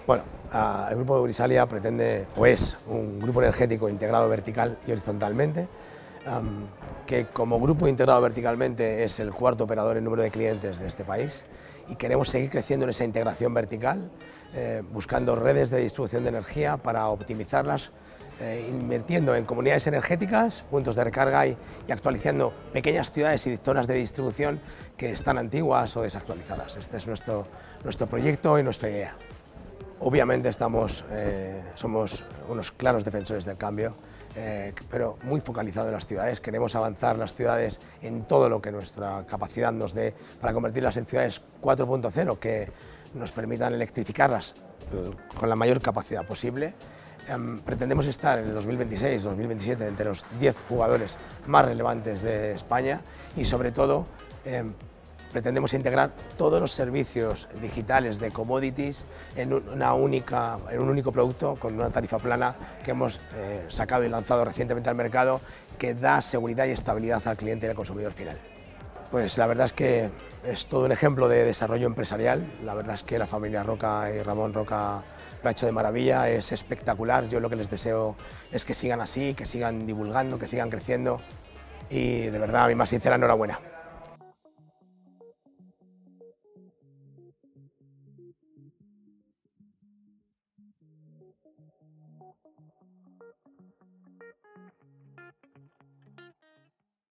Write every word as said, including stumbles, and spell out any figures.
Bueno, uh, el Grupo Brisalia pretende, o es, un grupo energético integrado vertical y horizontalmente, um, que como grupo integrado verticalmente es el cuarto operador en número de clientes de este país y queremos seguir creciendo en esa integración vertical, eh, buscando redes de distribución de energía para optimizarlas, eh, invirtiendo en comunidades energéticas, puntos de recarga y, y actualizando pequeñas ciudades y zonas de distribución que están antiguas o desactualizadas. Este es nuestro, nuestro proyecto y nuestra idea. Obviamente estamos, eh, somos unos claros defensores del cambio, eh, pero muy focalizado en las ciudades. Queremos avanzar las ciudades en todo lo que nuestra capacidad nos dé para convertirlas en ciudades cuatro punto cero que nos permitan electrificarlas con la mayor capacidad posible. Um, pretendemos estar en el dos mil veintiséis dos mil veintisiete entre los diez jugadores más relevantes de España y sobre todo eh, pretendemos integrar todos los servicios digitales de commodities en, una única, en un único producto con una tarifa plana que hemos eh, sacado y lanzado recientemente al mercado que da seguridad y estabilidad al cliente y al consumidor final. Pues la verdad es que es todo un ejemplo de desarrollo empresarial. La verdad es que la familia Roca y Ramón Roca lo ha hecho de maravilla, es espectacular. Yo lo que les deseo es que sigan así, que sigan divulgando, que sigan creciendo y de verdad mi más sincera enhorabuena.